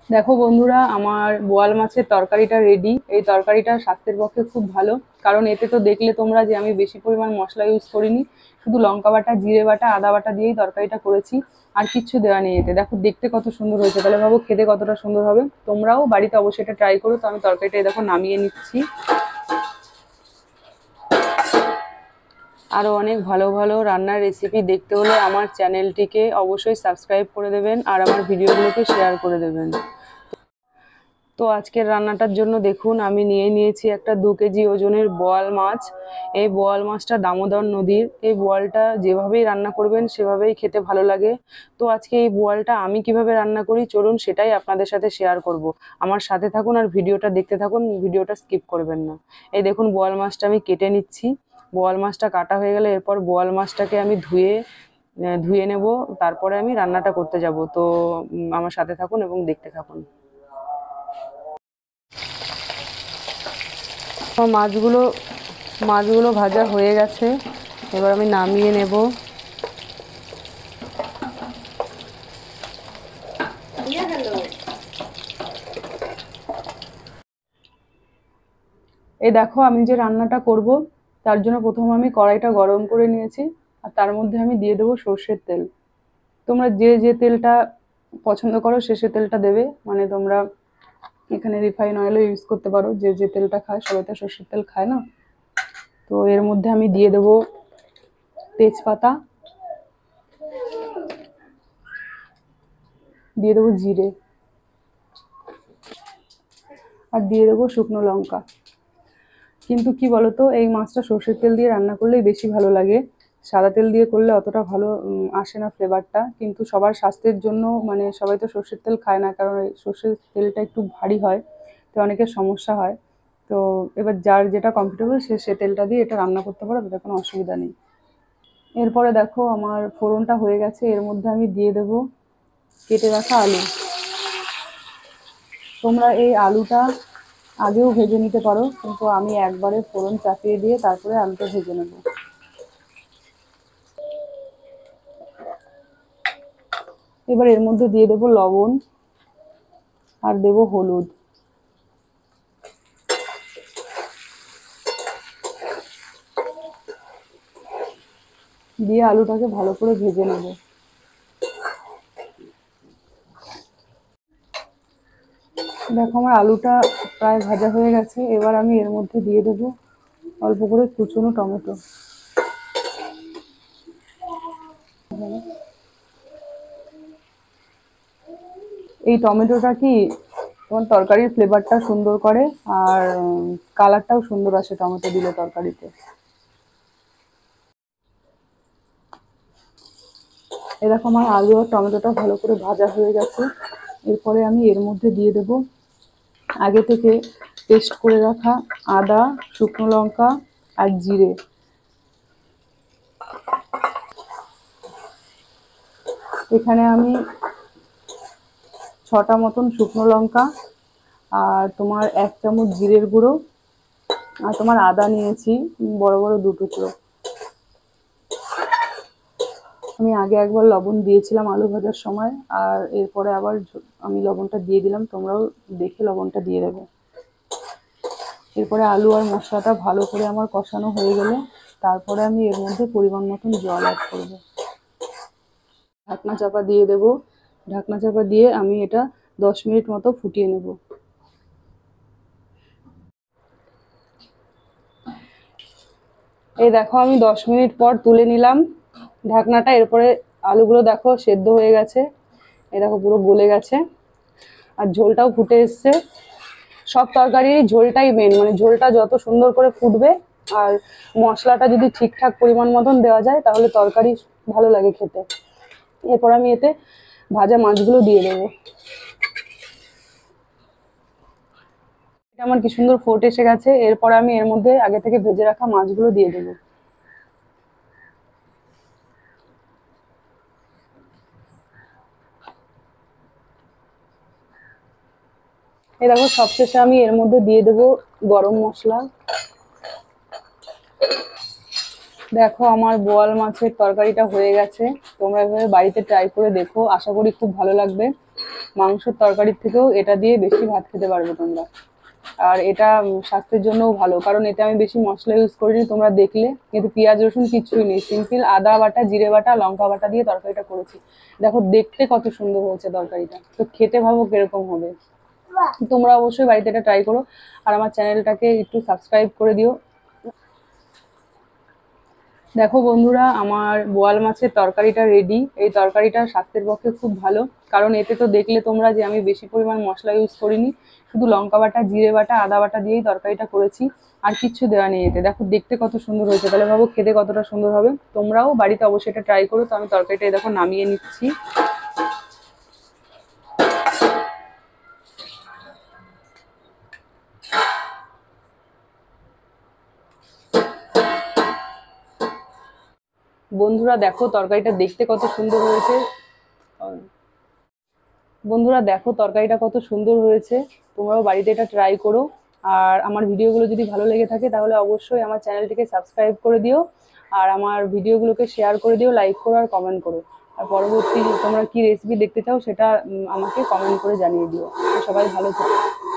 দেখো বন্ধুরা, আমার বোয়াল মাছের তরকারিটা রেডি। এই তরকারিটা স্বাস্থ্যের পক্ষে খুব ভালো, কারণ এতে তো দেখলে তোমরা যে আমি বেশি পরিমাণ মশলা ইউজ করিনি। শুধু লঙ্কা বাটা, জিরে বাটা, আদা বাটা দিয়েই তরকারিটা করেছি। আর কিচ্ছু দেওয়া নেই এতে। দেখো দেখতে কত সুন্দর হয়েছে, তাহলে ভাবো খেতে কতটা সুন্দর হবে। তোমরাও বাড়িতে অবশ্যই এটা ট্রাই করো। তো আমি তরকারিটা দেখো নামিয়ে নিচ্ছি। আরও অনেক ভালো ভালো রান্নার রেসিপি দেখতে হলে আমার চ্যানেলটিকে অবশ্যই সাবস্ক্রাইব করে দেবেন আর আমার ভিডিওগুলোকে শেয়ার করে দেবেন। তো আজকের রান্নাটার জন্য দেখুন আমি নিয়ে নিয়েছি একটা 2 কেজি ওজনের বোয়াল মাছ। এই বোয়াল মাছটা দামোদর নদীর। এই বোয়ালটা যেভাবেই রান্না করবেন সেভাবেই খেতে ভালো লাগে। তো আজকে এই বোয়ালটা আমি কিভাবে রান্না করি চলুন সেটাই আপনাদের সাথে শেয়ার করব। আমার সাথে থাকুন আর ভিডিওটা দেখতে থাকুন, ভিডিওটা স্কিপ করবেন না। এই দেখুন বোয়াল মাছটা আমি কেটে নিচ্ছি। বোয়াল মাছটা কাটা হয়ে গেলে এরপর বোয়াল মাছটাকে আমি ধুয়ে নেব। তারপরে আমি রান্নাটা করতে যাব। তো আমার সাথে থাকুন এবং দেখতে থাকুন। আমার মাছগুলো ভাজা হয়ে গেছে। এবার আমি নামিয়ে নেব। এই দেখো আমি যে রান্নাটা করব তার জন্য প্রথমে আমি কড়াইটা গরম করে নিয়েছি। আর তার মধ্যে আমি দিয়ে দেবো সর্ষের তেল। তোমরা যে যে তেলটা পছন্দ করো সে তেলটা দেবে। মানে তোমরা এখানে রিফাইন অয়েলও ইউজ করতে পারো, যে যে তেলটা খায়। সবাই তো সর্ষের তেল খায় না। তো এর মধ্যে আমি দিয়ে দেবো তেজপাতা, দিয়ে দেবো জিরে, আর দিয়ে দেবো শুকনো লঙ্কা। কিন্তু কি বলতো, এই মাছটা সর্ষের তেল দিয়ে রান্না করলেই বেশি ভালো লাগে। সাদা তেল দিয়ে করলে অতটা ভালো আসে না ফ্লেভারটা। কিন্তু সবার স্বাস্থ্যের জন্য, মানে সবাই তো সর্ষের তেল খায় না, কারণ এই সর্ষের তেলটা একটু ভারী হয়। তো অনেকের সমস্যা হয়। তো এবার যার যেটা কমফোর্টেবল সে তেলটা দিয়ে এটা রান্না করতে পারে, তাতে কোনো অসুবিধা নেই। এরপরে দেখো আমার ফোড়নটা হয়ে গেছে। এর মধ্যে আমি দিয়ে দেবো কেটে রাখা আলু। তোমরা এই আলুটা আগেও ভেজে নিতে পারো, কিন্তু আমি একবারে ফোড়ন চাপিয়ে দিয়ে তারপরে আলুটা ভেজে নেব। এবার এর মধ্যে দিয়ে দেবো লবণ আর দেবো হলুদ। দিয়ে আলুটাকে ভালো করে ভেজে নেব। দেখো আমার আলুটা প্রায় ভাজা হয়ে গেছে। এবার আমি এর মধ্যে দিয়ে দেবো অল্প করে কুচনো টমেটো। এই টমেটোটা কি তোমার তরকারির ফ্লেভারটা সুন্দর করে, আর কালারটাও সুন্দর আসে টমেটো দিলে তরকারিতে। এরকম আমার আলু আর টমেটোটা ভালো করে ভাজা হয়ে গেছে। এরপরে আমি এর মধ্যে দিয়ে দেব আগে থেকে পেস্ট করে রাখা আদা, শুকনো লঙ্কা আর জিরে। এখানে আমি 6টা মতন শুকনো লঙ্কা, আর তোমার 1 চামচ জিরের গুঁড়ো, আর তোমার আদা নিয়েছি বড় বড় 2 টুকরো। আমি আগে একবার লবণ দিয়েছিলাম আলু ভাজার সময়, আর এরপরে আবার আমি লবণটা দিয়ে দিলাম। তোমরাও দেখে লবণটা দিয়ে দেবে। এরপরে আলু আর মশলাটা ভালো করে আমার কষানো হয়ে গেলে তারপরে আমি এর মধ্যে পরিমাণ মতন জল অ্যাড করব। ঢাকনা চাপা দিয়ে দেব। ঢাকনা চাপা দিয়ে আমি এটা 10 মিনিট মতো ফুটিয়ে নেব। এই দেখো আমি 10 মিনিট পর তুলে নিলাম ঢাকনাটা। এরপরে আলুগুলো দেখো সেদ্ধ হয়ে গেছে। এই দেখো পুরো গলে গেছে, আর ঝোলটাও ফুটে এসছে। সব তরকারির ঝোলটাই মেন, মানে ঝোলটা যত সুন্দর করে ফুটবে আর মশলাটা যদি ঠিকঠাক পরিমাণ মতন দেওয়া যায় তাহলে তরকারি ভালো লাগে খেতে। এরপর আমি এতে ভাজা মাছগুলো দিয়ে দেবো। এটা আমার কি সুন্দর ফোট এসে গেছে। এরপর আমি এর মধ্যে আগে থেকে ভেজে রাখা মাছগুলো দিয়ে দেবো। এই দেখো সবশেষে আমি এর মধ্যে দিয়ে দেবো গরম মশলা। দেখো আমার বোয়াল মাছের তরকারিটা হয়ে গেছে। তোমরা এভাবে বাড়িতে ট্রাই করে দেখো, আশা করি খুব ভালো লাগবে। মাংসের তরকারির থেকেও এটা দিয়ে বেশি ভাত খেতে পারবে তোমরা। আর এটা স্বাস্থ্যের জন্যও ভালো, কারণ এতে আমি বেশি মশলা ইউজ করিনি, তোমরা দেখলে। কিন্তু পেঁয়াজ রসুন কিচ্ছুই নেই, সিম্পল আদা বাটা, জিরে বাটা, লঙ্কা বাটা দিয়ে তরকারিটা করেছি। দেখো দেখতে কত সুন্দর হয়েছে তরকারিটা, তো খেতে ভাবো কিরকম হবে। তোমরা অবশ্যই বাড়িতে এটা ট্রাই করো, আর আমার চ্যানেলটাকে একটু সাবস্ক্রাইব করে দিও। দেখো বন্ধুরা, আমার বোয়াল মাছের তরকারিটা রেডি। এই তরকারিটা স্বাস্থ্যের পক্ষে খুব ভালো, কারণ এতে তো দেখলে তোমরা যে আমি বেশি পরিমাণ মশলা ইউজ করিনি, শুধু লঙ্কা বাটা, জিরে বাটা, আদা বাটা দিয়েই তরকারিটা করেছি, আর কিচ্ছু দেওয়া নেই এতে। দেখো দেখতে কত সুন্দর হয়েছে, তাহলে ভাবো খেতে কতটা সুন্দর হবে। তোমরাও বাড়িতে অবশ্যই এটা ট্রাই করো। তো আমি তরকারিটা দেখো নামিয়ে নিচ্ছি। বন্ধুরা দেখো তরকারিটা দেখতে কত সুন্দর হয়েছে। বন্ধুরা দেখো তরকারিটা কত সুন্দর হয়েছে, তোমরাও বাড়িতে এটা ট্রাই করো। আর আমার ভিডিওগুলো যদি ভালো লেগে থাকে তাহলে অবশ্যই আমার চ্যানেলটিকে সাবস্ক্রাইব করে দিও, আর আমার ভিডিওগুলোকে শেয়ার করে দিও, লাইক করো আর কমেন্ট করো। আর পরবর্তী তোমরা কি রেসিপি দেখতে চাও সেটা আমাকে কমেন্ট করে জানিয়ে দিও। তো সবাই ভালো থাকো।